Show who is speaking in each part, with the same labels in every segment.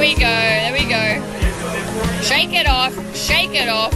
Speaker 1: we go, there we go. Shake it off, shake it off.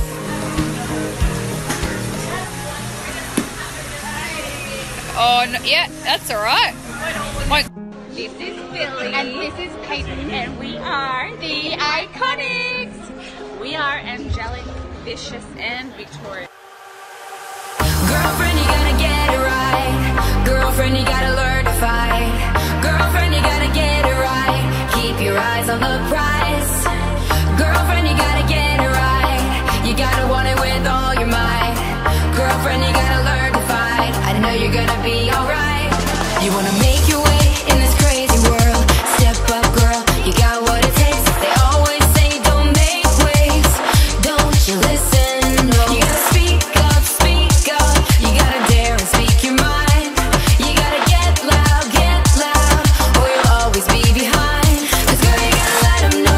Speaker 1: Oh, no, yeah, that's alright.
Speaker 2: This is Billy. And this is Peyton. And we are the Iconics. We are angelic, vicious, and victorious.
Speaker 3: Girlfriend, you gotta get it right. Girlfriend, you gotta learn to fight. Girlfriend, you gotta get it right. Keep your eyes on the prize. Girlfriend, you gotta get it right. You gotta want it with all your might. Girlfriend, you gotta learn to fight. I know you're gonna be alright. You wanna make your way in this crazy world. Step up, girl, you got what it takes. They always say don't make waves. Don't you listen, no. You gotta speak up, you gotta dare and speak your mind. You gotta get loud, or you'll always be behind. 'Cause girl, you gotta let them know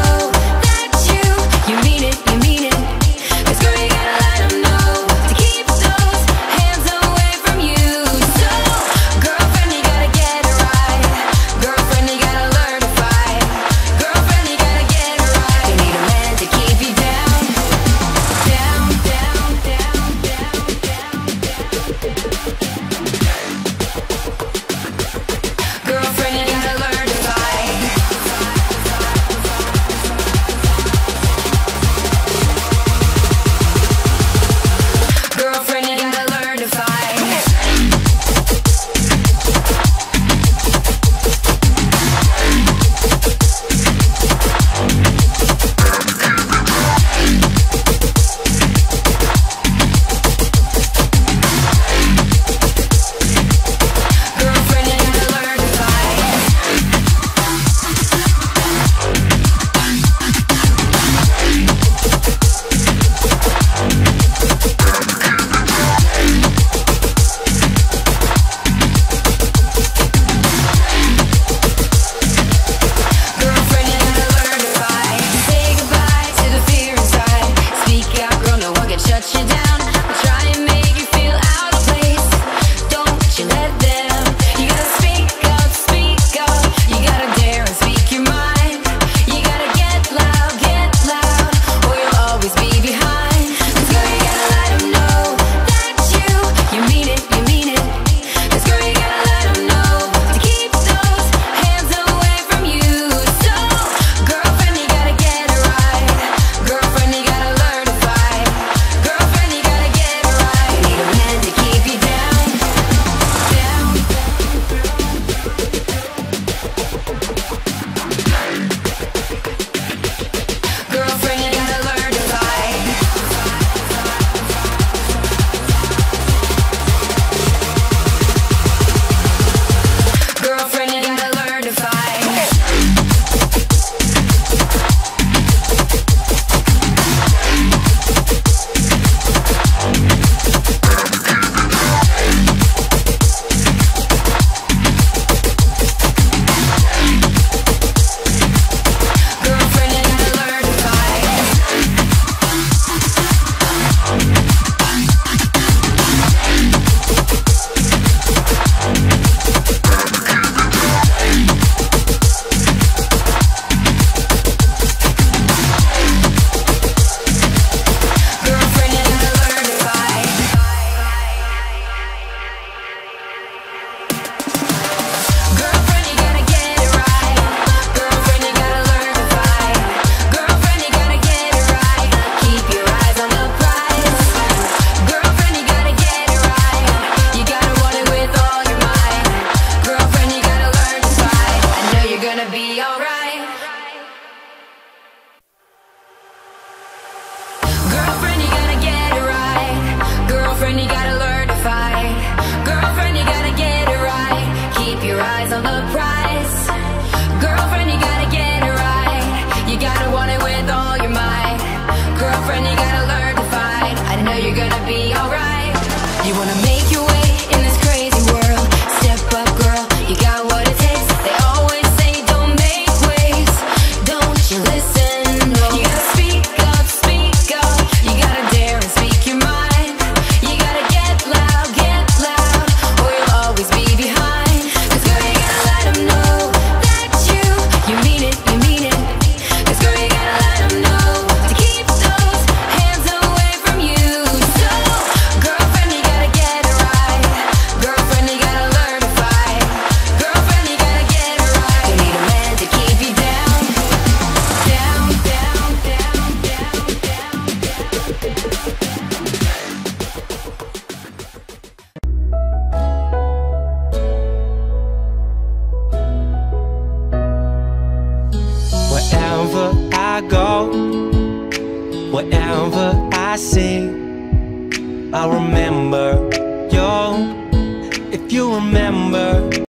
Speaker 4: Whatever I see, I remember you. If you remember